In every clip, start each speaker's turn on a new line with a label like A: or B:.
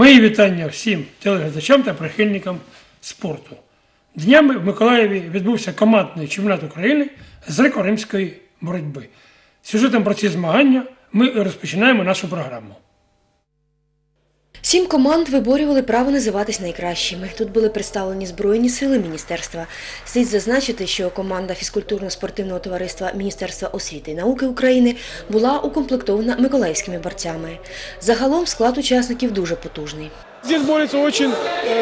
A: Мої вітання всім телеглядачам та прихильникам спорту. Днями в Миколаєві відбувся командний чемпіонат України з греко-римської боротьби. Сюжетом про ці змагання ми розпочинаємо нашу програму.
B: 7 команд виборювали право називатись найкращими. Тут були представлені Збройні сили міністерства. Слід зазначити, що команда фізкультурно-спортивного товариства Міністерства освіти і науки України була укомплектована миколаївськими борцями. Загалом склад учасників дуже потужний.
C: Здесь борются очень,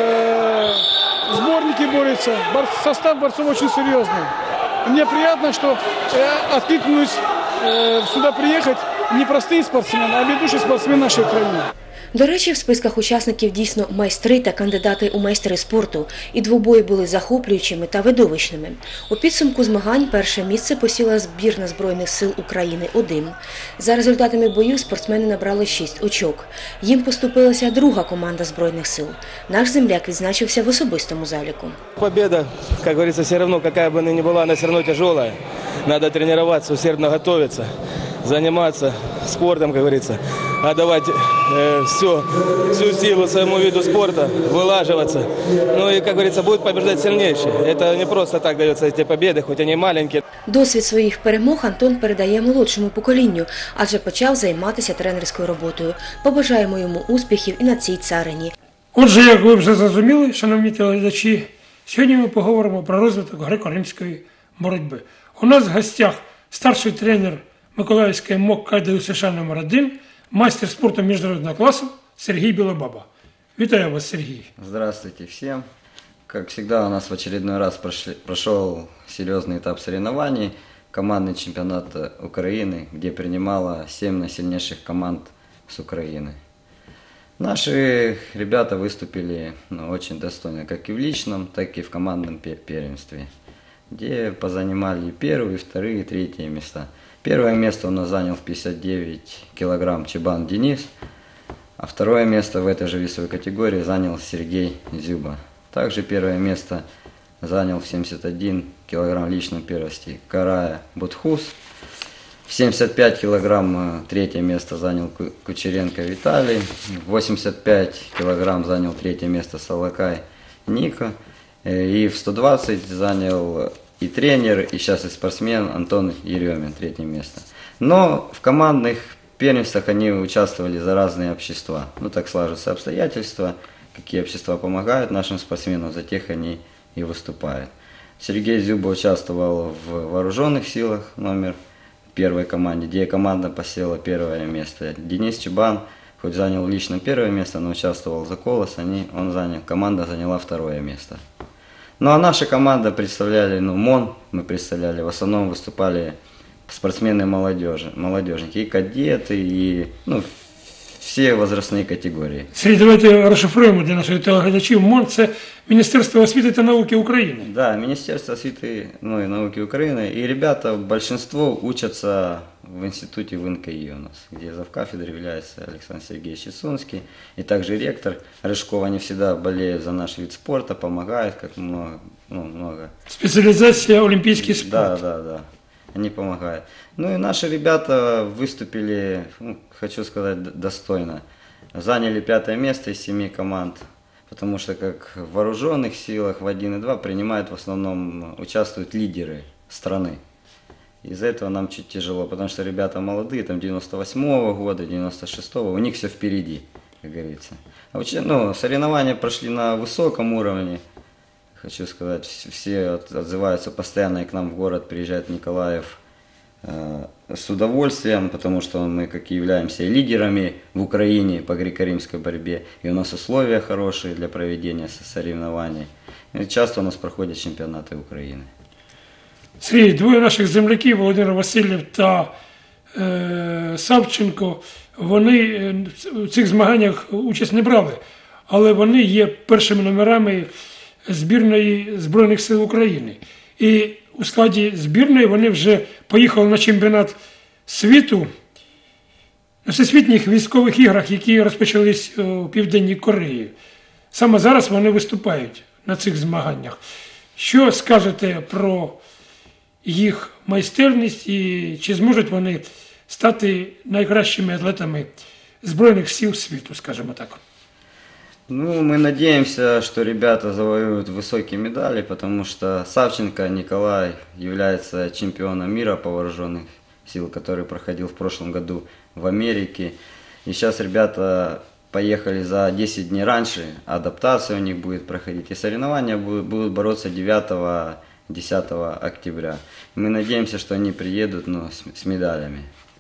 C: сборники борются, состав борцов очень серьезный. Мне приятно, что откликнулись сюда приехать не простые спортсмены, а ведущие спортсмены нашей Украины.
B: До речі, в списках учасників дійсно майстри та кандидати у майстри спорту, і двобої були захоплюючими та видовищними. У підсумку змагань перше місце посіла збірна Збройних сил України-1. За результатами боїв спортсмени набрали 6 очок. Їм поступилася друга команда Збройних сил. Наш земляк відзначився в особистому заліку.
D: Победа, как говорится, все равно, какая бы она ни была, она все равно тяжелая. Надо тренироваться, усердно готовиться, заниматься спортом, как говорится, отдавать всю силу своему виду спорта, вылаживаться. Ну и, как говорится, будет побеждать сильнейший. Это не просто так даются эти победы, хоть они маленькие.
B: Досвід своїх перемог Антон передає молодшому поколінню, адже почав займатися тренерською роботою. Побажаємо йому успіхів і на цій царині.
A: Отже, як ви вже зрозуміли, шановні телеглядачі, сьогодні ми поговоримо про розвиток греко-римської боротьби. У нас в гостях старший тренер Миколаївської МОК КДУ США №1, майстер спорту міжнародного класу Сергій Білобаба. Вітаю вас, Сергій.
E: Здравствуйте всем. Как всегда, у нас в очередной раз прошел серьезный этап соревнований, командный чемпионат Украины, где принимало 7 сильнейших команд с Украины. Наши ребята выступили очень достойно, как и в личном, так и в командном первенстве, где позанимали первые, вторые, третьи места. Первое место у нас занял в 59 килограмм Чебан Денис, а второе место в этой же весовой категории занял Сергей Зюба. Также первое место занял в 71 килограмм в личном первенстве Карая Бутхус. В 75 килограмм третье место занял Кучеренко Виталий. В 85 килограмм занял третье место Салакай Ника. И в 120 занял и тренер, и сейчас и спортсмен Антон Еремин, третье место. Но в командных первенствах они участвовали за разные общества. Ну так сложатся обстоятельства, какие общества помогают нашим спортсменам, за тех они и выступают. Сергей Зюба участвовал в вооруженных силах номер первой команде, где команда посела первое место. Денис Чебан, хоть занял лично первое место, но участвовал за Колос, команда заняла второе место. Ну а наша команда представляли, МОН мы представляли, в основном выступали спортсмены молодежники, и кадеты, и все возрастные категории.
A: Сергій, давайте розшифруємо для наших телеглядачів. МОН – це Міністерство освіти та науки України.
E: Да, Министерство освіти и науки Украины. И ребята, большинство учатся в институте в НКИ у нас, где завкафедрой является Александр Сергеевич Чесунский. И также ректор Рыжков, они всегда болеют за наш вид спорта, помогают, как много.
A: Спеціалізація олімпійський спорт.
E: Да. Они помогают. Ну и наши ребята выступили, хочу сказать, достойно. Заняли 5 место из 7 команд. Потому что как в вооруженных силах в 1 и 2 принимают в основном, участвуют лидеры страны. Из-за этого нам чуть тяжело, потому что ребята молодые, там 98-го года, 96-го, у них все впереди, как говорится. Соревнования прошли на высоком уровне. Хочу сказать, все отзываются постоянно, и к нам в город приезжает Николаев с удовольствием, потому что мы как и являемся лидерами в Украине по греко-римской борьбе, и у нас условия хорошие для проведения соревнований. И часто у нас проходят чемпионаты Украины.
A: Сергій, двоє наших земляків, Володимир Васильєв та Савченко, вони в цих змаганнях участь не брали, але вони є першими номерами збірної Збройних сил України. І у складі збірної вони вже поїхали на чемпіонат світу на всесвітніх військових іграх, які розпочались у Південній Кореї. Саме зараз вони виступають на цих змаганнях. Що скажете про їх майстерність і чи зможуть вони стати найкращими атлетами Збройних сил світу, скажімо так?
E: Ну, мы надеемся, что ребята завоюют высокие медали, потому что Савченко Николай является чемпионом мира по вооруженных сил, который проходил в прошлом году в Америке. И сейчас ребята поехали за 10 дней раньше, адаптация у них будет проходить, и соревнования будут бороться 9-10 октября. Мы надеемся, что они приедут, но с медалями.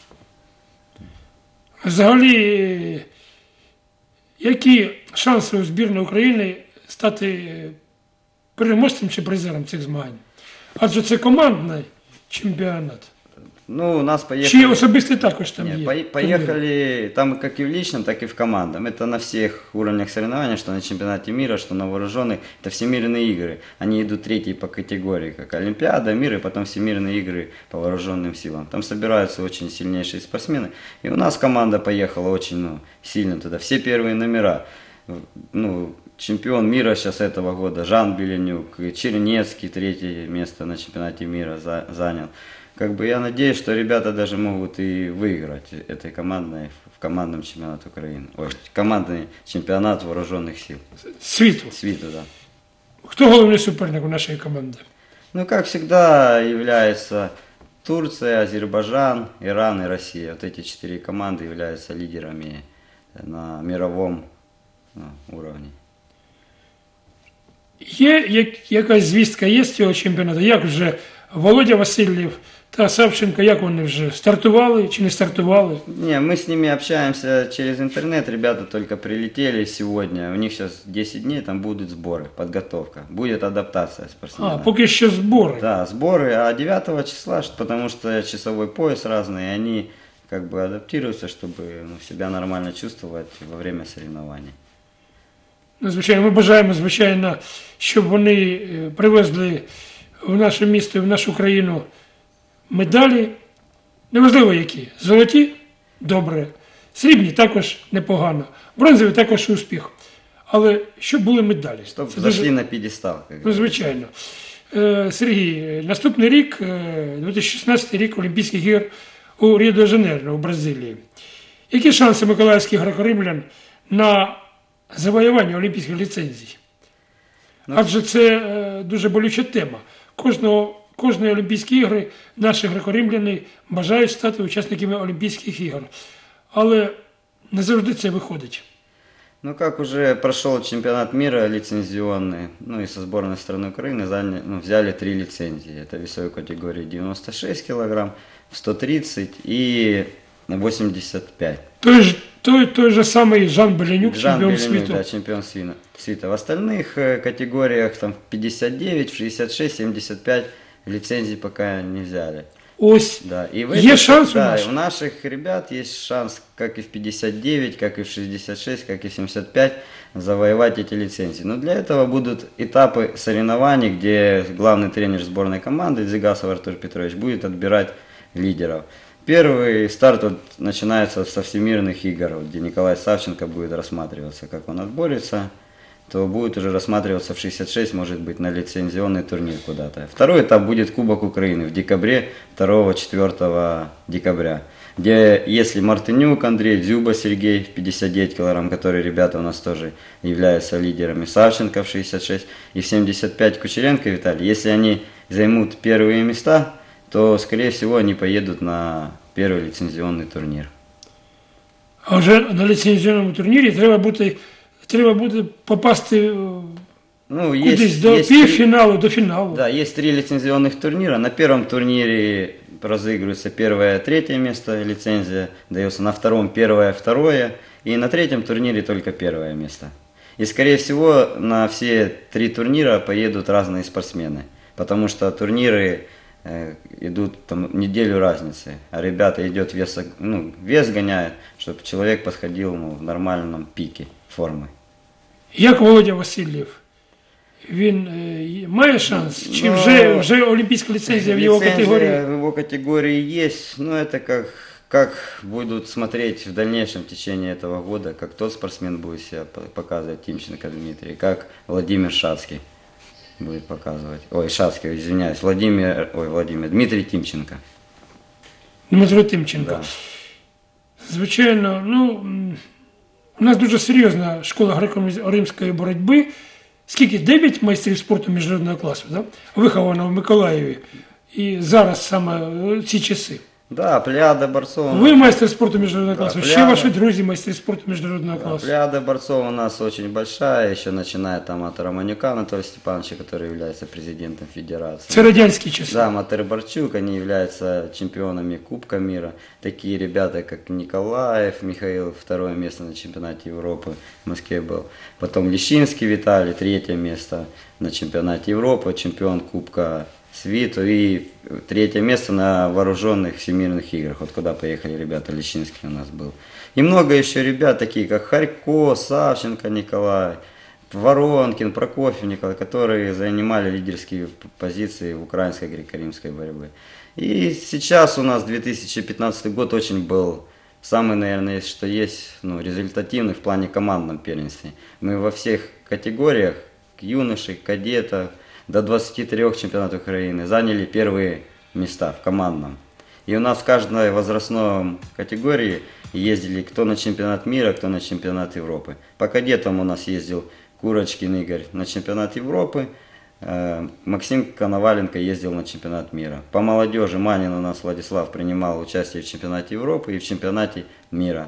A: Взагалі, які шанси у збірної України стати переможцем чи призером цих змагань? Адже це командний чемпіонат.
E: Ну, у нас
A: Чи
E: поехали...
A: особисто також там
E: Нет,
A: є?
E: поехали там как и в личном, так и в командном. Это на всех уровнях соревнований, что на чемпионате мира, что на вооруженных. Это всемирные игры. Они идут третьи по категории, как Олимпиада, мир и потом всемирные игры по вооруженным силам. Там собираются очень сильнейшие спортсмены. И у нас команда поехала очень сильно туда. Все первые номера. Чемпион мира сейчас этого года Жан Беленюк, Чернецкий третье место на чемпионате мира занял. Я надеюсь, что ребята даже могут и выиграть этой командной в командном чемпионате Украины. Командный чемпионат вооруженных сил.
A: Світу.
E: Да.
A: Хто головний суперник у нашої команди?
E: Ну, как всегда, является Турция, Азербайджан, Иран и Россия. Вот эти 4 команды являются лидерами на мировом уровне.
A: Є якась звістка є з цього чемпіонату? Як вже Володя Васильєв та Савченко, як вони вже стартували чи не стартували?
E: Не, мы с ними общаемся через интернет, ребята только прилетели сегодня, у них сейчас 10 дней, там будут сборы, подготовка, будет адаптация спортсменов.
A: Поки що збори.
E: Да, сборы, а 9 числа, потому что часовой пояс разный, и они адаптируются, чтобы себя нормально чувствовать во время соревнований.
A: Звичайно, ми бажаємо, щоб вони привезли в наше місто і в нашу країну медалі, неважливо які, золоті – добре, срібні – також непогано, бронзові – також успіх, але щоб були медалі.
E: Щоб зайшли на п'єдестал.
A: Звичайно. Сергій, наступний рік, 2016 рік Олімпійських ігор у Ріо-де-Жанейро у Бразилії. Які шанси миколаївських греко-римлян на завоювання олімпійських ліцензій? Адже це дуже болюча тема. Кожної Олімпійські ігри наші греко-римляни бажають стати учасниками Олімпійських ігор. Але не завжди це виходить.
E: Как уже прошел чемпионат мира лицензионный, и со сборной страны Украины взяли 3 лицензии. Это весовой категории 96 килограмм, 130 и 85.
A: Той же самый Жан Беленюк, чемпион света.
E: Да, чемпион света. В остальных категориях там 59, 66, 75 лицензий пока не взяли.
A: Да. Есть шанс у нас?
E: Да, у наших ребят есть шанс, как и в 59, как и в 66, как и в 75, завоевать эти лицензии. Но для этого будут этапы соревнований, где главный тренер сборной команды Дзигасов Артур Петрович будет отбирать лидеров. Первый старт начинается со всемирных игр, где Николай Савченко будет рассматриваться, как он отборется, то будет уже рассматриваться в 66, может быть, на лицензионный турнир куда-то. Второй этап будет Кубок Украины в декабре, 2-4 декабря, где если Мартынюк Андрей, Дзюба Сергей в 59 килограмм, которые ребята у нас тоже являются лидерами, Савченко в 66 и в 75 Кучеренко Виталий, если они займут первые места, то, скорее всего, они поедут на первый лицензионный турнир.
A: А вже на лицензионном турнире треба буде попасти кудись до півфіналу, до фіналу.
E: Да, есть 3 лицензионных турнира. На первом турнире разыгрывается 1-3 место, лицензия дается, на втором 1-2, и на третьем турнире только 1 место. И, скорее всего, на все 3 турнира поедут разные спортсмены, потому что турниры идут там неделю разницы, а ребята идет вес гоняют, чтобы человек подходил в нормальном пике формы.
A: Як Володя Васильєв? Він має шанс? Чи вже олімпійська ліцензія в його категорії?
E: Лицензия в его категории есть, но это как будут смотреть в дальнейшем течение этого года, как тот спортсмен будет себя показывать, Тимченко Дмитрий, как Владимир Шацкий будет показывать. Шацкий, извиняюсь, Дмитрий Тимченко.
A: Дмитро Тимченко.
E: Да.
A: Звичайно, У нас дуже серйозна школа греко-римської боротьби. Скільки? 9 майстрів спорту міжнародного класу, да? Виховано в Миколаєві. І зараз саме ці часи.
E: Да, плеяда борцов.
A: Ви майстер спорту міжнародного класу,
E: Да,
A: ще
E: плеяда.
A: ваші друзі майстри спорту міжнародного класу.
E: Плеяда борцов у нас очень большая, еще начиная там от Романюка Анатолия Степановича, который является президентом федерации.
A: Це радянські часи.
E: Да, Матер Борчук, они являются чемпионами Кубка мира. Такие ребята, как Николаев, Михаил, 2 место на чемпионате Европы в Москве был. Потом Лещинский Виталий, 3 место на чемпионате Европы, чемпион Кубка Свиту и 3 место на вооруженных всемирных играх, вот куда поехали ребята, Лещинский у нас был. И много еще ребят, такие как Харько, Савченко Николай, Воронкин, Прокофьев Николай, которые занимали лидерские позиции в украинской греко-римской борьбе. И сейчас у нас 2015 год очень был самый, наверное, что есть, результативный в плане командном первенстве. Мы во всех категориях, юношей, кадетов, до 23 чемпионатов Украины заняли первые места в командном. И у нас в каждой возрастной категории ездили кто на чемпионат мира, кто на чемпионат Европы. По кадетам у нас ездил Курочкин Игорь на чемпионат Европы, Максим Коноваленко ездил на чемпионат мира. По молодежи Манин у нас Владислав принимал участие в чемпионате Европы и в чемпионате мира.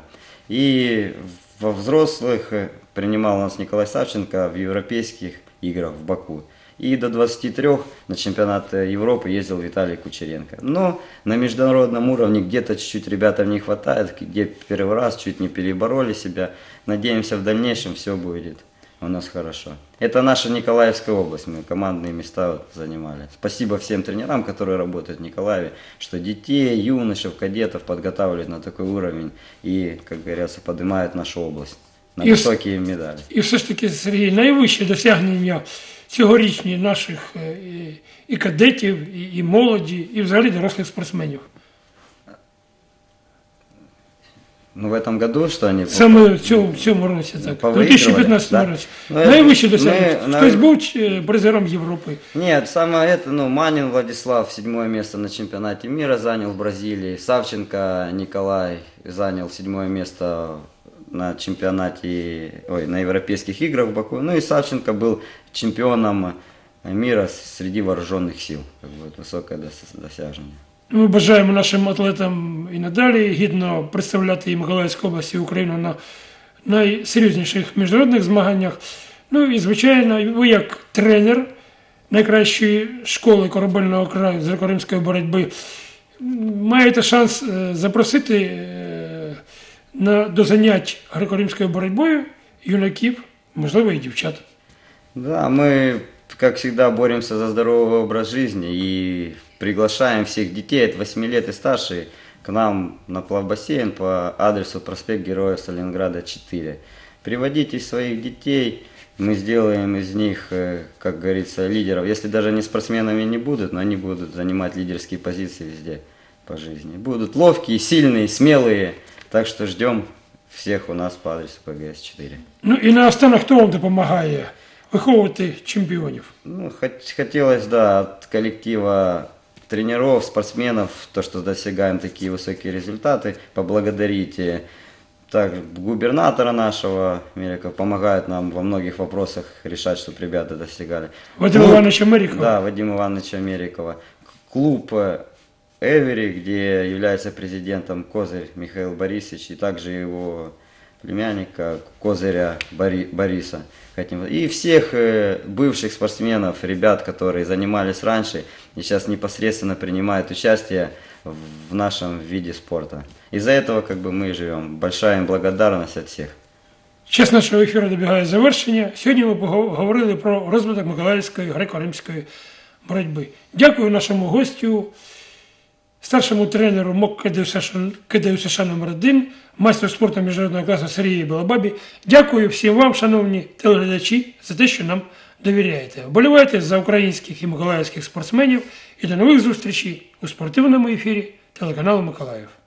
E: И во взрослых принимал у нас Николай Савченко в европейских играх в Баку. И до 23 на чемпионат Европы ездил Виталий Кучеренко. Но на международном уровне где-то чуть-чуть ребятам не хватает, где первый раз чуть не перебороли себя. Надеемся, в дальнейшем все будет у нас хорошо. Это наша Николаевская область, мы командные места занимали. Спасибо всем тренерам, которые работают в Николаеве, что детей, юношей, кадетов подготавливают на такой уровень и, как говорится, поднимают нашу область на високі медалі.
A: І все ж таки, Сергій, найвище досягнення цьогорічні наших і кадетів, і молоді, і взагалі дорослих спортсменів.
E: Ну, в этом году, что они...
A: Саме в цьому році, так. У 2015
E: да?
A: році. Найвище досягнення. Хтось був призером Європи?
E: Нет, самое это, Манин Владислав 7 место на чемпионате мира занял в Бразилии. Савченко Николай занял 7 место на чемпионате, на европейских играх в Баку. Ну и Савченко был чемпионом мира среди вооруженных сил. Как бы высокое досяжение.
A: Ми бажаємо нашим атлетам і надалі гідно представляти і Миколаївську область, і Україну на найсерйозніших міжнародних змаганнях. Ну і, звичайно, ви як тренер найкращої школи корабельного краю з греко-римської боротьби маєте шанс запросити до занять греко-римською боротьбою юнаків, можливо, і дівчат.
E: Да, мы, как всегда, боремся за здоровый образ жизни и приглашаем всех детей от 8 лет и старше к нам на плавбассейн по адресу проспект Героев Сталинграда 4. Приводите своих детей, мы сделаем из них, как говорится, лидеров. Если даже они спортсменами не будут, но они будут занимать лидерские позиции везде по жизни. Будут ловкие, сильные, смелые. Так что ждем всех у нас по адресу ПГС 4.
A: Ну і наостанок, хто вам допомагає виховувати чемпіонів?
E: Ну, хотелось, да, от коллектива тренеров, спортсменов, то, что достигаем такие высокие результаты, поблагодарить так, губернатора нашего, Мерикова, помогает нам во многих вопросах решать, чтобы ребята достигали.
A: Вадима Ивановича Мерикова?
E: Да, Вадима Ивановича Мерикова. Клуб Эвери, где является президентом Козырь Михаил Борисович, и также его племянника Козыря Бориса. И всех бывших спортсменов, ребят, которые занимались раньше и сейчас непосредственно принимают участие в нашем виде спорта. Из-за этого мы живем. Большая им благодарность от всех.
A: Час нашого ефіру добігає завершення. Сьогодні ми поговорили про розвиток Миколаївської греко-римської боротьби. Дякую нашому гостю, старшому тренеру МОК КДУ США номер 1, майстру спорту міжнародного класу Сергію Балабабі. Дякую всім вам, шановні телеглядачі, за те, що нам довіряєте. Вболівайте за українських і миколаївських спортсменів і до нових зустрічей у спортивному ефірі телеканалу Миколаїв.